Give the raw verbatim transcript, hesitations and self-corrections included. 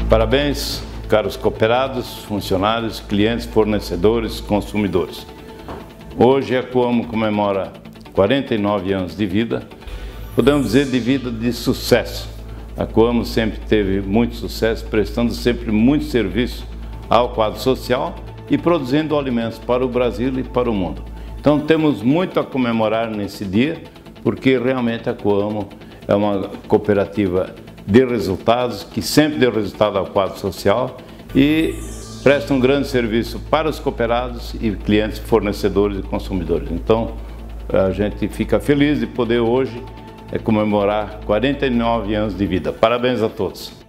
Parabéns, caros cooperados, funcionários, clientes, fornecedores, consumidores. Hoje a Coamo comemora quarenta e nove anos de vida, podemos dizer de vida de sucesso. A Coamo sempre teve muito sucesso, prestando sempre muito serviço ao quadro social e produzindo alimentos para o Brasil e para o mundo. Então temos muito a comemorar nesse dia, porque realmente a Coamo é uma cooperativa de resultados, que sempre deu resultado ao quadro social e presta um grande serviço para os cooperados e clientes, fornecedores e consumidores. Então a gente fica feliz de poder hoje comemorar quarenta e nove anos de vida. Parabéns a todos!